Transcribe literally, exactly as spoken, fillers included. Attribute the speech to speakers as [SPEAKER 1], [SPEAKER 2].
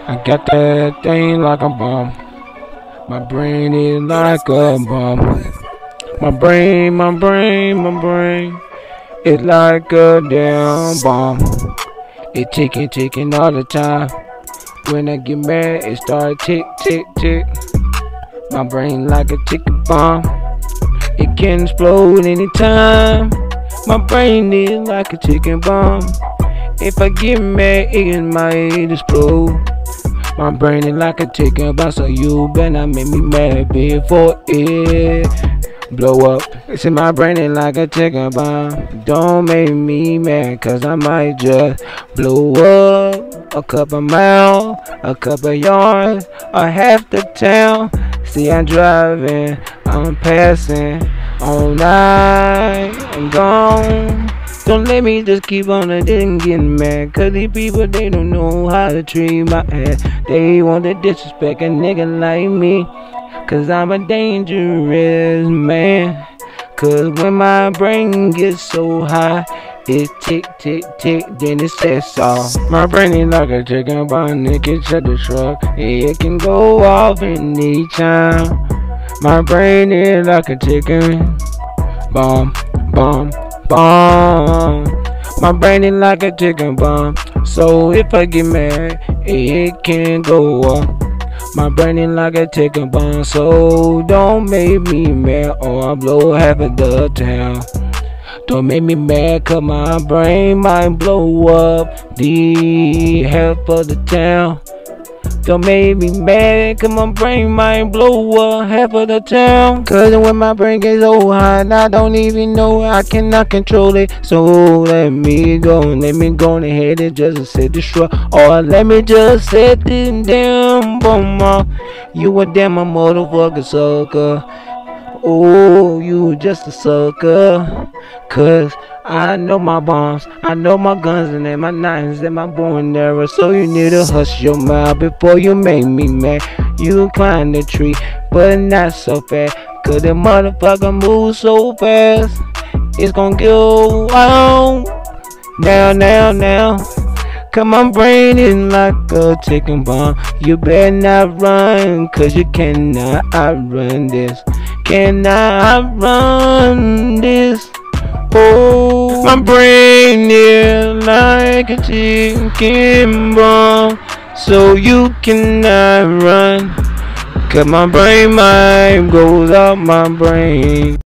[SPEAKER 1] I got that thing like a bomb. My brain is like a bomb. My brain, my brain, my brain. It's like a damn bomb. It ticking, ticking all the time. When I get mad, it start tick, tick, tick. My brain like a ticking bomb. It can explode anytime. My brain is like a ticking bomb. If I get mad, it might explode. My brain is like a ticking bomb, so you better not make me mad before it blow up. See, my brain is like a ticking bomb. Don't make me mad, cause I might just blow up. A couple miles, a couple yards, or half the town. See, I'm driving, I'm passing all night, I'm gone. Don't let me just keep on and then getting mad, cause these people, they don't know how to treat my ass. They want to disrespect a nigga like me, cause I'm a dangerous man. Cause when my brain gets so high, it tick, tick, tick, then it sets off. My brain is like a chicken bomb, it can shut the truck. It can go off any time. My brain is like a chicken bomb, bomb, bomb. My brain is like a chicken bomb, so if I get mad, it can go off. My brain is like a ticking bomb, so don't make me mad or I'll blow half of the town. Don't make me mad, cause my brain might blow up the half of the town. Don't make me mad, cause my brain might blow up half of the town. Cause when my brain gets so high, I don't even know, I cannot control it. So let me go, let me go ahead and just set the truck. Or let me just set this damn bomb off. You a damn a motherfucker sucker. Oh, you just a sucker. Cause I know my bombs, I know my guns and my nines and my bow and arrow. So you need to hush your mouth before you make me mad. You climb the tree, but not so fast, cause the motherfucker moves so fast. It's gonna go on. Now, now, now. Cause my brain is like a ticking bomb. You better not run, cause you cannot outrun this. Cannot outrun this. Oh, my brain is like a ticking bomb, so you cannot run. Cause my brain might goes out my brain.